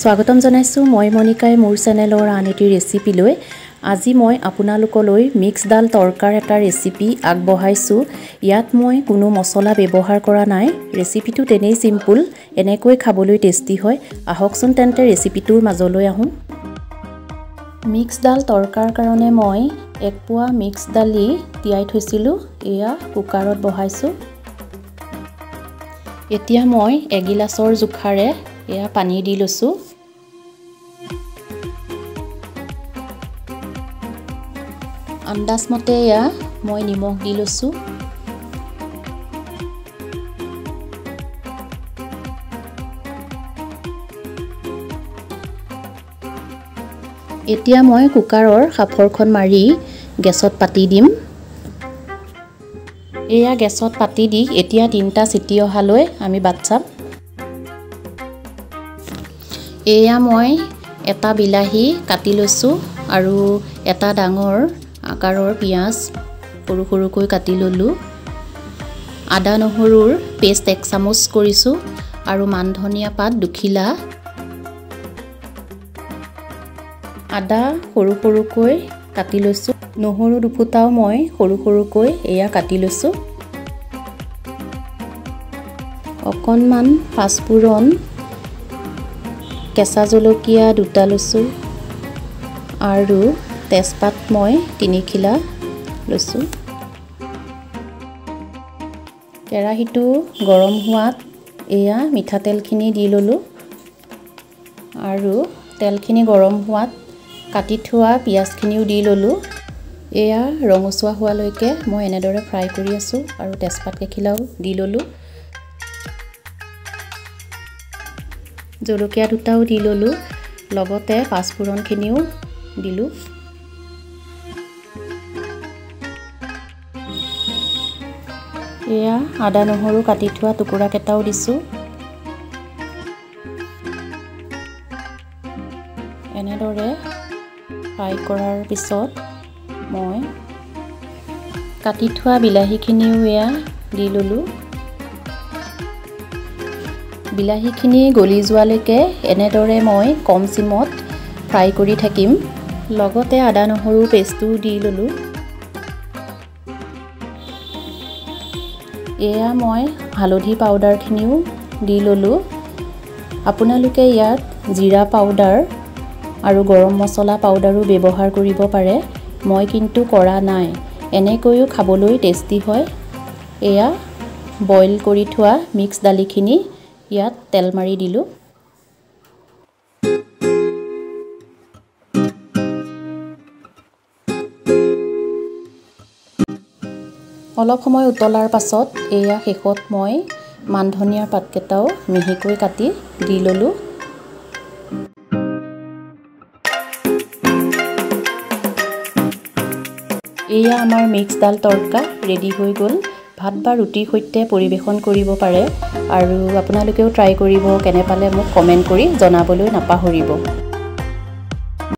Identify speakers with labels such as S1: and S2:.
S1: স্বাগতম জনাইছো মই মনিকাই মোৰ চেনেলৰ আন এটি ৰেচিপি লৈ আজি মই আপোনালোকলৈ মিক্স ডাল তৰকাৰ এটা ৰেচিপি আগবঢ়াইছো ইয়াত মই কোনো মছলা ব্যৱহাৰ কৰা নাই ৰেচিপিটো তেনেই সিম্পল এনেকৈ খাবলৈ টেষ্টি হয় আহকচোন তেন্তে ৰেচিপিটোৰ মাজলৈ আহোঁ মিক্স ডাল তৰকাৰ কাৰণে মই এক পোৱা মিক্স ডালি তিয়াই থৈছিলো এয়া কুকাৰত বহাইছো এতিয়া মই এগিলাছৰ জুখাৰে এয়া পানী দি লৈছো আন্দাজ মতে এয়া মই নিমখ দি লৈছো এতিয়া মই কুকাৰৰ খাফৰখন মাৰি গেছত পাতি দিম এয়া গেছত পাতি দি এতিয়া তিনটা চিটি অহালৈ আমি বাটচাম এয়া মই এটা বিলাহী কাটি লৈছো আৰু এটা ডাঙৰ আকাৰৰ পিয়াজ সৰু সৰুকৈ কাটি ললো আদা নহৰুৰ পেষ্ট 1 চামুচ কৰিছো আৰু মান ধনিয়া পাত দুখিলা আদা সৰু সৰুকৈ কাটি লৈছো নহৰু দুফুটাও মই সৰু সৰুকৈ এয়া কাটি লৈছো অকনমান পাঁচফোৰণ কেঁচা জলকীয়া দুটা লৈছো আৰু তেজপাত মই 3 খিলা লৈছো কেৰাহীটো গৰম হোৱাত এয়া মিঠাতেলখিনি দি ললো আৰু তেলখিনি গৰম হোৱাত কাটি থোৱা পিয়াজখিনিও দি ললো এয়া ৰঙচুৱা হোৱালৈকে মই এনেদৰে ফ্ৰাই কৰি আছো আৰু তেজপাত কেখিলাও দি ললো জলকীয়া দুটাও দি ললো লগতে পাঁচফোৰণখিনিও দিলো এয়া আদা নহৰু কাটি থোৱা টুকুৰা কেটাও দিছো এনেদৰে ফ্ৰাই কৰাৰ পিছত মই কাটি থোৱা বিলাহীখিনিও এয়া দি ললো বিলাহীখিনি গলি যোৱালৈকে এনেদৰে মই কম চিমত ফ্ৰাই কৰি থাকিম লগতে আদা নহৰু পেষ্টটো দি ললো এয়া মই হালধি পাউডাৰখিনিও দি ললো আপোনালোকে ইয়াত জিৰা পাউডাৰ আৰু গৰম মছলা পাউডাৰো ব্যৱহাৰ কৰিব পাৰে মই কিন্তু কৰা নাই এনেকৈও খাবলৈ টেষ্টি হয় এয়া বইল কৰি থোৱা মিক্স ডালিখিনি ইয়াত তেল মাৰি দিলো অলপ সময় উতলাৰ পাছত এয়া শেষত মই মান ধনিয়াৰ পাতকেটাও মিহিকৈ কাটি দি ললো এয়া আমাৰ মিক্স ডাল তৰকা ৰেডি হৈ গ'ল ভাত বা ৰুটিৰ সৈতে পৰিবেশন কৰিব পাৰে আৰু আপোনালোকেও ট্ৰাই কৰিব কেনে পালে মোক কমেন্ট কৰি জনাবলৈ নাপাহৰিব